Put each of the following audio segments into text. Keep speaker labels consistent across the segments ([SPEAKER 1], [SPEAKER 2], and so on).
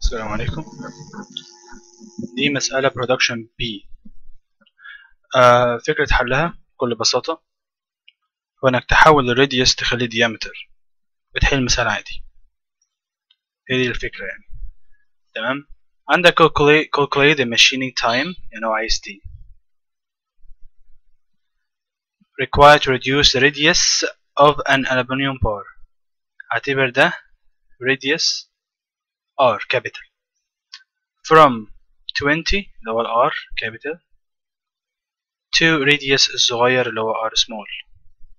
[SPEAKER 1] السلام عليكم. دي مسألة production B. فكرة حلها بكل بساطة هو إنك تحول الراديوس تخليه diameter بتحل مثال عادي. هي دي الفكرة يعني. تمام. عندك calculate the machining time يعني هو عايز دي. required to reduce the radius of an aluminum bar. اعتبر ده radius R capital from 20 اللي هو ال R capital to radius الصغير اللي هو R small.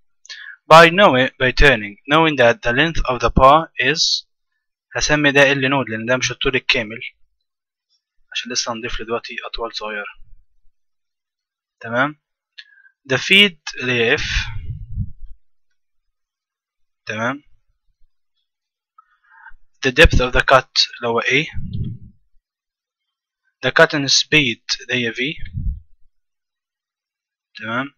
[SPEAKER 1] by knowing that the length of the bar is هسمي ده L node لأن ده مش الطول الكامل عشان لسه هنضيف دلوقتي أطوال صغيرة. تمام. the feed اللي هي F. تمام. the depth of the cut اللي هو A. the cutting speed اللي هي V. تمام.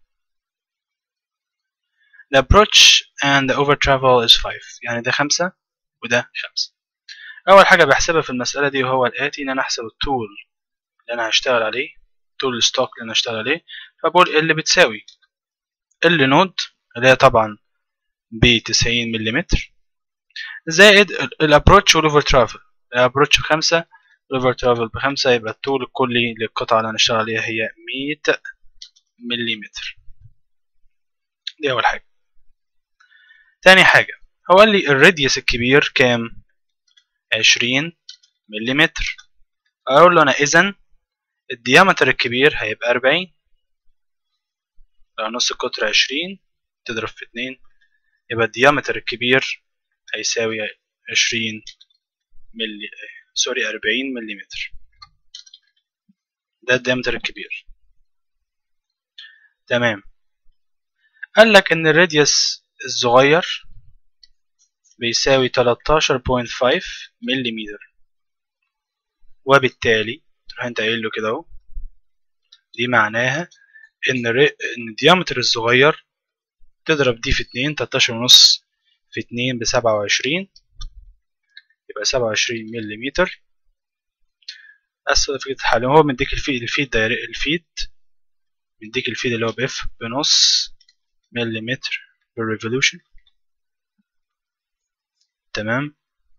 [SPEAKER 1] the approach and the over travel is 5 يعني ده 5 وده 5. أول حاجة بحسبها في المسألة دي هو الآتي إن أنا أحسب الطول اللي أنا هشتغل عليه، طول الستوك اللي أنا هشتغل عليه، فبقول اللي بتساوي ال نود اللي هي طبعا ب90 ملم زائد الابروتش والاوفر ترافل. الابروتش ب5 والاوفر ترافل ب5 يبقى الطول الكلي للقطعة اللي هنشتغل عليها هي 100 ملم. دي أول حاجة. تاني حاجة هو قال لي الراديوس الكبير كام؟ 20 ملم. أقول له أنا إذن الديامتر الكبير هيبقى 40. لو نص القطر 20 تضرب في 2 يبقى الديامتر الكبير هيساوي 40 ملم. ده الديامتر الكبير. تمام. قال لك ان الراديوس الصغير بيساوي 13.5 ملم وبالتالي تروح انت قايل له كده اهو دي معناها ان الديامتر الصغير تضرب دي في 2 13.5 في 2 ب27 يبقى 27 ملم. أسهل فكرة الحل هو مديك الفيد مديك الفيد اللي هو بإف بنص مليمتر بالريفولوشن. تمام.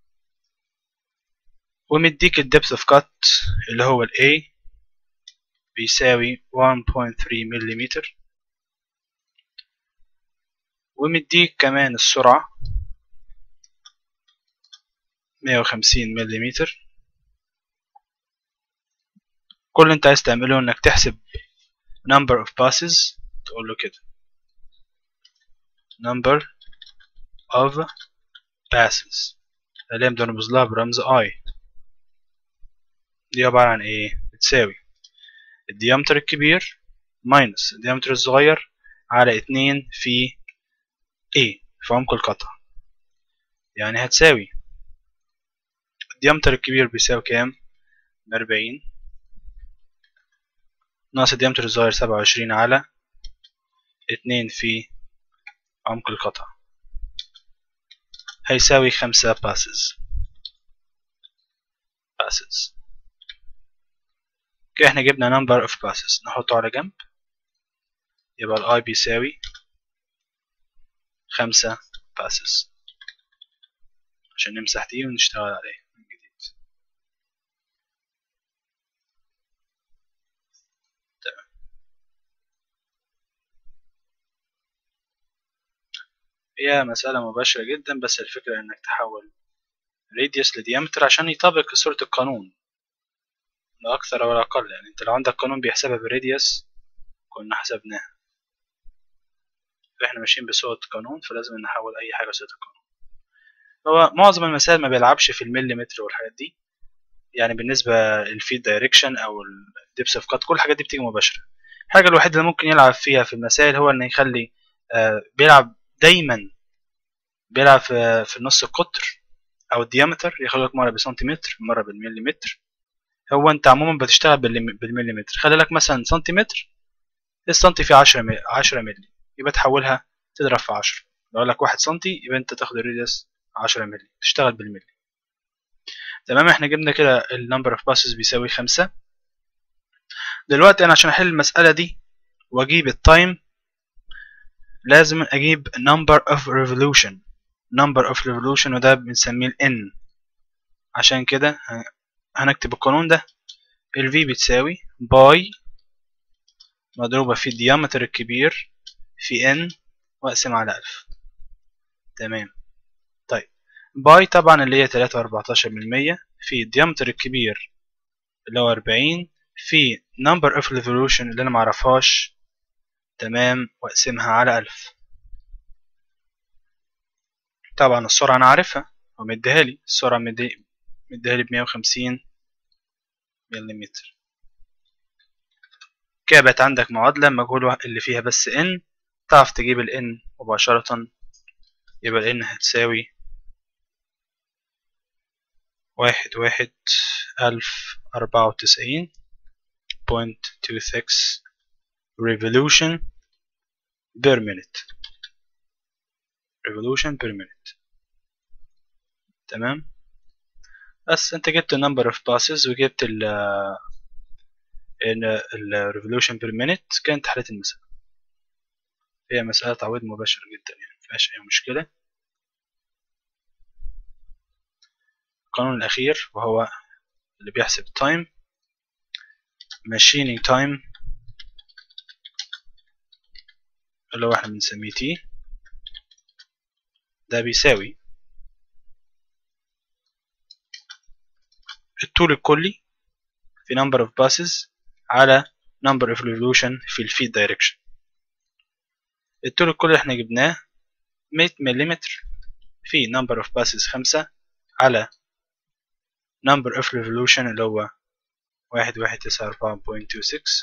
[SPEAKER 1] ومديك الدبث اوف كات اللي هو ال A بيساوي 1.3 ملم ومديك كمان السرعة 150 ملم. كل اللي انت عايز تعمله انك تحسب number of passes تقول له كده number of passes اللي هي بنرمز لها برمز I. دي عبارة عن ايه؟ بتساوي الديامتر الكبير ماينس الديامتر الصغير على 2 في A في عمق القطع. يعني هتساوي الديامتر الكبير بيساوي كام؟ 40 ناقص الديامتر الصغير 27 على 2 في عمق القطع هيساوي 5 passes. كده احنا جبنا number of passes نحطه على جنب يبقى ال I بيساوي 5 passes عشان نمسح دي ونشتغل عليه من جديد. تمام. هي مسألة مباشرة جدا بس الفكرة انك تحول radius لديامتر عشان يطابق صورة القانون لا أكثر ولا أقل. يعني انت لو عندك قانون بيحسبها بالراديوس كنا حسبناها، فاحنا ماشيين بصورة قانون فلازم نحول أي حاجة لصورة القانون. هو معظم المسائل ما بيلعبش في المليمتر والحاجات دي، يعني بالنسبة للفيد دايركشن أو الدبس اوف كات كل الحاجات دي بتيجي مباشرة. الحاجة الوحيدة اللي ممكن يلعب فيها في المسائل هو إنه يخلي بيلعب دايما بيلعب في نص القطر أو الديامتر يخليك مرة بسنتيمتر مرة بالمليمتر. هو أنت عموما بتشتغل بالمليمتر. خلي لك مثلا سنتيمتر السنتي فيه 10 ملي يبقى تحولها تضرب في 10. لو قال لك 1 سنتي يبقى أنت تاخد الريديوس 10 ملي تشتغل بالملي. تمام. احنا جبنا كده ال number of passes بيساوي 5. دلوقتي انا عشان احل المسألة دي واجيب التايم لازم اجيب number of revolution. number of revolution وده بنسميه ال n. عشان كده هنكتب القانون ده. ال v بتساوي باي مضروبة في الديامتر الكبير في n واقسم على 1000. تمام. طيب باي طبعا اللي هي 3.14% في الديامتر الكبير اللي هو 40 في number of revolution اللي انا معرفهاش. تمام. واقسمها على 1000. طبعا السرعة انا عارفها ومديها لي. السرعة مديها لي ب150 ملم. كده بقت عندك معادلة مجهول اللي فيها بس n. تعرف تجيب ال n مباشرة. يبقى ال n هتساوي 11,094.26 revolution per minute. revolution per minute. تمام. بس انت جبت number of passes وجبت ال revolution per minute. كانت حالة المسألة. هي مسألة تعويض مباشر جدا يعني مفيهاش أي مشكلة. القانون الأخير وهو اللي بيحسب time machining time اللي هو احنا بنسميه t. ده بيساوي الطول الكلي في number of passes على number of revolution في الفيد direction. الطول الكلي احنا جبناه 100 ملم في number of passes 5 على number of revolution اللي هو 1194.26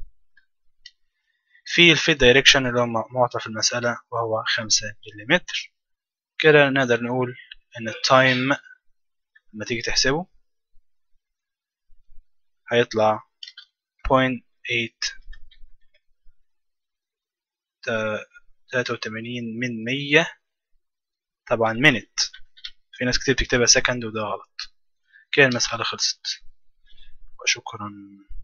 [SPEAKER 1] في الفيد direction اللي هو معطى في المسألة وهو 5 ملم. كده نقدر نقول ان التايم لما تيجي تحسبه هيطلع 0.883 من 100. طبعا منت. في ناس كتير بتكتبها سكند وده غلط. كده المسألة خلصت وشكرا.